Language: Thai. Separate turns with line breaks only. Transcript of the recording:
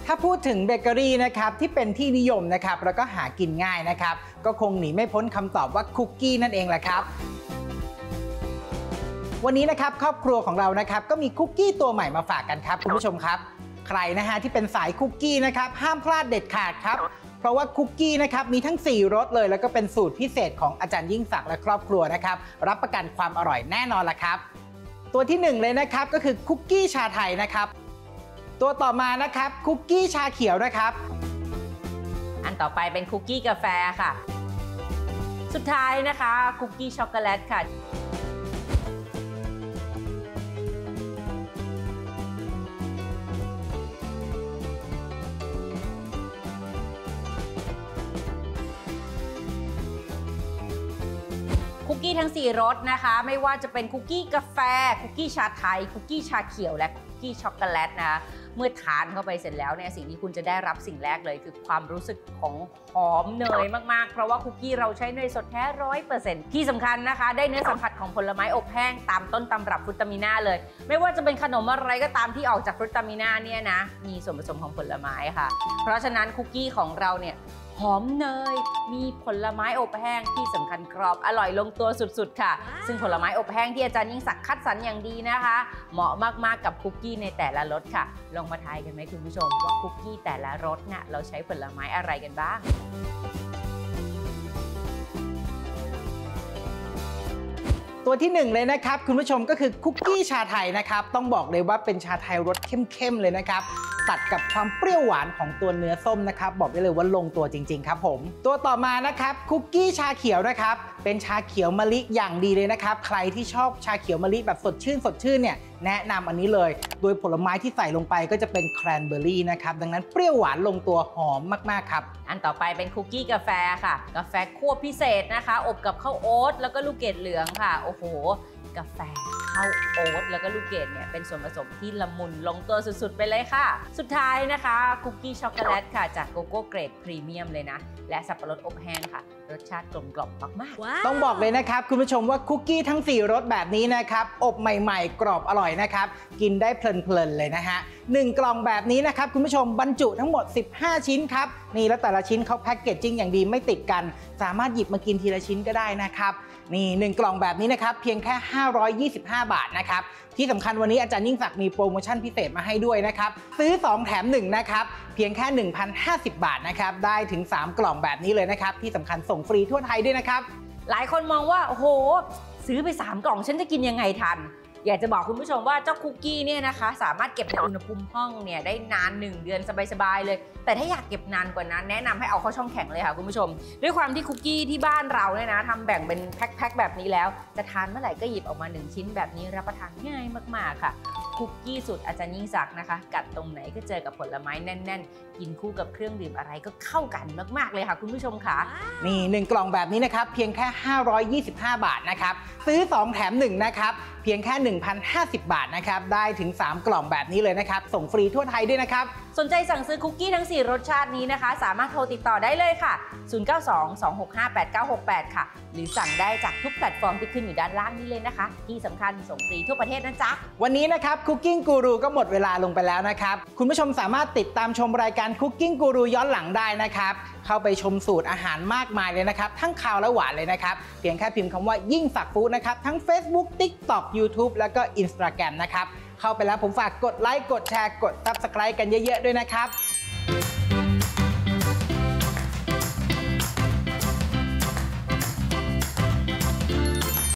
ถ้าพูดถึงเบเกอรี่นะครับที่เป็นที่นิยมนะครับแล้วก็หากินง่ายนะครับก็คงหนีไม่พ้นคำตอบว่าคุกกี้นั่นเองแหละครับวันนี้นะครับครอบครัวของเรานะครับก็มีคุกกี้ตัวใหม่มาฝากกันครับคุณผู้ชมครับใครนะฮะที่เป็นสายคุกกี้นะครับห้ามพลาดเด็ดขาดครับเพราะว่าคุกกี้นะครับมีทั้ง4รสเลยแล้วก็เป็นสูตรพิเศษของอาจารย์ยิ่งศักดิ์และครอบครัวนะครับรับประกันความอร่อยแน่นอนล่ะครับตัวที่1เลยนะครับก็คือคุกกี้ชาไทยนะครับตัวต่อมานะครับคุกกี้ชาเขียวนะครับ
อันต่อไปเป็นคุกกี้กาแฟค่ะสุดท้ายนะคะคุกกี้ช็อกโกแลตค่ะคุกกี้ทั้ง4รสนะคะไม่ว่าจะเป็นคุกกี้กาแฟคุกกี้ชาไทยคุกกี้ชาเขียวและคุกกี้ช็อกโกแลตนะคะเมื่อทานเข้าไปเสร็จแล้วเนี่ยสิ่งที่คุณจะได้รับสิ่งแรกเลยคือความรู้สึกของหอมเนยมากๆเพราะว่าคุกกี้เราใช้เนยสดแท้ 100% ที่สำคัญนะคะได้เนื้อสัมผัสของผลไม้อบแห้งตามต้นตำรับฟรุตตามิน่าเลยไม่ว่าจะเป็นขนมอะไรก็ตามที่ออกจากฟรุตตามิน่าเนี่ยนะมีส่วนผสมของผลไม้ค่ะเพราะฉะนั้นคุกกี้ของเราเนี่ยหอมเนยมีผลไม้อบแห้งที่สำคัญกรอบอร่อยลงตัวสุดๆค่ะซึ่งผลไม้อบแห้งที่อาจารย์ยิ่งศักดิ์คัดสรรอย่างดีนะคะเหมาะมากๆกับคุกกี้ในแต่ละรสค่ะลองมาทายกันไหมคุณผู้ชมว่าคุกกี้แต่ละรสเนี่ยเราใช้ผลไม้อะไรกันบ้าง
ตัวที่1เลยนะครับคุณผู้ชมก็คือคุกกี้ชาไทยนะครับต้องบอกเลยว่าเป็นชาไทยรสเข้มๆเลยนะครับตัดกับความเปรี้ยวหวานของตัวเนื้อส้มนะครับบอกได้เลยว่าลงตัวจริงๆครับผมตัวต่อมานะครับคุกกี้ชาเขียวนะครับเป็นชาเขียวมะลิอย่างดีเลยนะครับใครที่ชอบชาเขียวมะลิแบบสดชื่นเนี่ยแนะนำอันนี้เลยโดยผลไม้ที่ใส่ลงไปก็จะเป็นแครนเบอร์รี่นะครับดังนั้นเปรี้ยวหวานลงตัวหอมมากๆครับ
อันต่อไปเป็นคุกกี้กาแฟค่ะกาแฟคั่วพิเศษนะคะอบกับข้าวโอ๊ตแล้วก็ลูกเกดเหลืองค่ะโอ้โหกาแฟข้าวโอ๊ตแล้วก็ลูกเกดเนี่ยเป็นส่วนผสมที่ละมุนลงตัวสุดๆไปเลยค่ะสุดท้ายนะคะคุกกี้ช็อกโกแลตค่ะจากโกโก้เกรดพรีเมียมเลยนะและสับปะรดอบแห้งค่ะรสชาติกลมกล่อมมาก
ๆต้องบอกเลยนะครับคุณผู้ชมว่าคุกกี้ทั้ง4รสแบบนี้นะครับอบใหม่ๆกรอบอร่อยนะครับกินได้เพลินๆเลยนะฮะ1กล่องแบบนี้นะครับคุณผู้ชมบรรจุทั้งหมด15ชิ้นครับนี่แล้วแต่ละชิ้นเขาแพ็กเกจจิ้งอย่างดีไม่ติดกันสามารถหยิบมากินทีละชิ้นก็ได้นะครับนี่1กล่องแบบนี้นะครับเพียงแค่525 บาทนะครับที่สำคัญวันนี้อาจารย์ยิ่งศักดิ์มีโปรโมชั่นพิเศษมาให้ด้วยนะครับซื้อ2แถม1นะครับเพียงแค่ 1,050 บาทนะครับได้ถึง3กล่องแบบนี้เลยนะครับที่สำคัญส่งฟรีทั่วไทยด้วยนะครับ
หลายคนมองว่าโอ้โหซื้อไป3กล่องฉันจะกินยังไงทันอยากจะบอกคุณผู้ชมว่าเจ้าคุกกี้เนี่ยนะคะสามารถเก็บในอุณหภูมิห้องเนี่ยได้นาน1 เดือนสบายๆเลยแต่ถ้าอยากเก็บนานกว่านั้นแนะนำให้เอาเข้าช่องแข็งเลยค่ะคุณผู้ชมด้วยความที่คุกกี้ที่บ้านเราเนี่ยนะทำแบ่งเป็นแพ็คๆแบบนี้แล้วจะทานเมื่อไหร่ก็หยิบออกมา1ชิ้นแบบนี้รับประทานง่ายมากๆค่ะคุกกี้สูตรอาจารย์ยิ่งศักดิ์นะคะกัดตรงไหนก็เจอกับผลไม้แน่นๆกินคู่กับเครื่องดื่มอะไรก็เข้ากันมากๆเลยค่ะคุณผู้ชมค่ะ
นี่1กล่องแบบนี้นะครับเพียงแค่525 บาทนะครับซื้อ2แถม1นะครับเพียงแค่ 1,050 บาทนะครับได้ถึง3กล่องแบบนี้เลยนะครับส่งฟรีทั่วไทยด้วยนะครับ
สนใจสั่งซื้อคุกกี้ทั้ง4รสชาตินี้นะคะสามารถโทรติดต่อได้เลยค่ะ0922658968ค่ะหรือสั่งได้จากทุกแพลตฟอร์มที่ขึ้นอยู่ด้านล่างนี้เลยนะคะที่สำคัญส่งฟรีทั่วประเทศนะจ๊ะ
วันนี้นะครับ Cooking Guru ก็หมดเวลาลงไปแล้วนะครับคุณผู้ชมสามารถติดตามชมรายการ Cooking Guru ย้อนหลังได้นะครับเข้าไปชมสูตรอาหารมากมายเลยนะครับทั้งคาวและหวานเลยนะครับเพียงแค่พิมพ์คำว่ายิ่งศักดิ์ฟู้ดนะครับทั้ง Facebook TikTok YouTube แล้วก็ Instagram นะครับเข้าไปแล้วผมฝากกดไลค์กดแชร์กด Subscribe กันเยอะๆด้วยนะครับ